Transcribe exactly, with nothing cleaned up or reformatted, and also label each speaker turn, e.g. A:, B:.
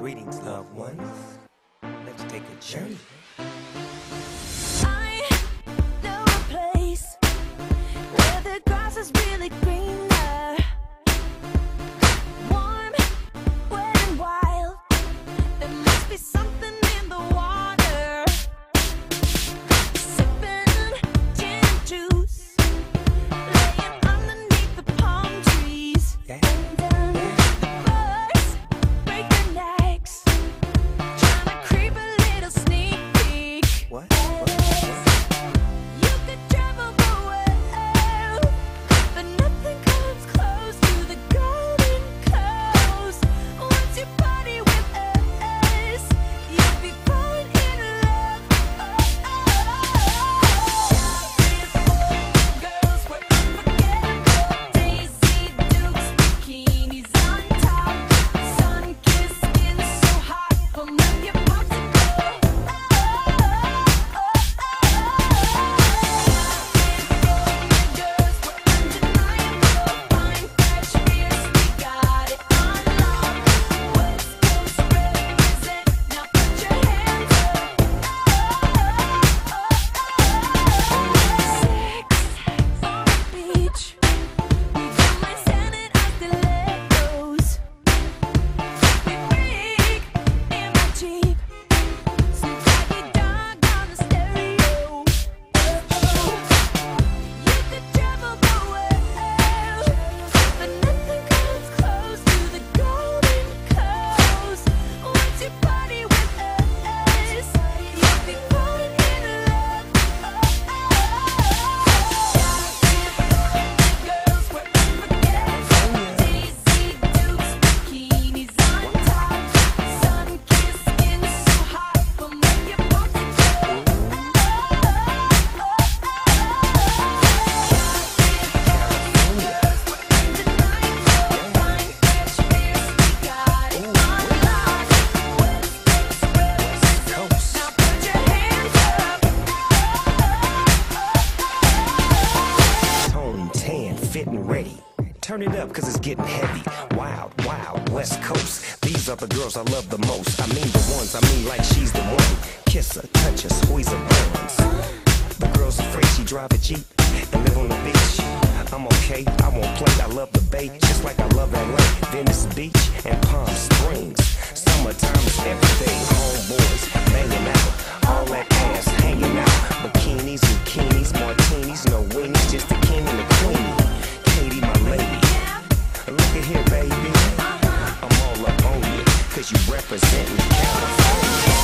A: Greetings, loved ones. Let's take a journey.
B: I know a place where the grass is really greener, warm, wet and wild. There must be something in the water. Sipping gin and juice, laying underneath the palm trees.
A: Yeah.
B: Birds break their necks, trying to creep a little sneak peek.
A: What? What?
B: You could travel the world, but nothing comes close to the Golden Coast. Once you party with us, you'll be falling in love. Beautiful girls were unforgettable. Daisy Dukes, bikinis on top, sun-kissed skin so hot. From when you popped and
A: Fitting ready. Turn it up, cause it's getting heavy. Wild, wild, West Coast. These are the girls I love the most. I mean the ones, I mean like she's the one. Kiss her, touch her, squeeze her bones. The girl's afraid she drive a Jeep and live on the beach. I'm okay, I won't play, I love the bay, just like I love L A, Venice Beach, and Palm Springs. Summertime is everything, homeboys, banging out, all that ass hanging out. Bikinis, bikinis, martinis, no weenies, just the king and the queen. Katie, my lady, look at here, baby, I'm all up on you, cause you representin' California.